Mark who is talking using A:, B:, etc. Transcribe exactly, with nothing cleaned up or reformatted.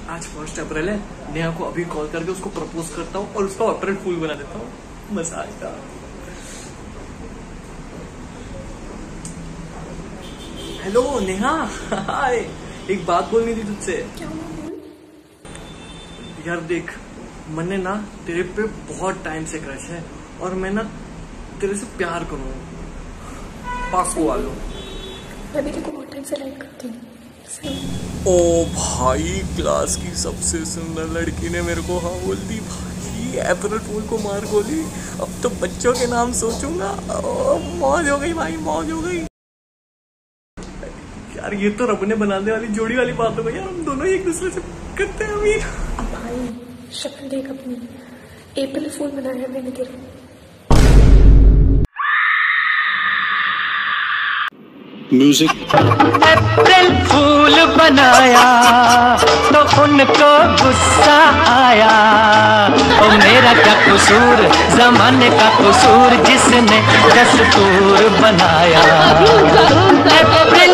A: आज first April है, नेहा को अभी कॉल करके उसको प्रपोज करता हूँ और उसका अप्रैल फूल बना देता हूँ। मजा आएगा। Hello Neha, hi. एक बात बोलनी थी तुझसे।
B: क्या बोल?
A: यार देख, मैंने ना तेरे पे बहुत टाइम से क्रश है और मैं ना तेरे से प्यार करूँ। पास को आ लो।
B: मैं भी तेरे को बहुत टाइम से लाइक करती हूँ।
A: ओ भाई, क्लास की सबसे सुंदर लड़की ने मेरे को हाँ बोल दी भाई। अप्रैल फूल को मार गोली। अब तो बच्चों के नाम सोचूंगा। ओ, मौज हो गई भाई, मौज हो गई। यार ये तो रब ने बनाने वाली जोड़ी वाली बात हो गई यार। हम दोनों एक दूसरे से करते हैं अमीर।
B: भाई शक्ल देख अपनी, अप्रैल फूल बनाया मैंने तेरा।
C: म्यूजिक।
D: अप्रैल फूल बनाया तो उनको गुस्सा आया। ओ मेरा क्या कसूर, जमाने का कसूर जिसने दस्तूर बनाया।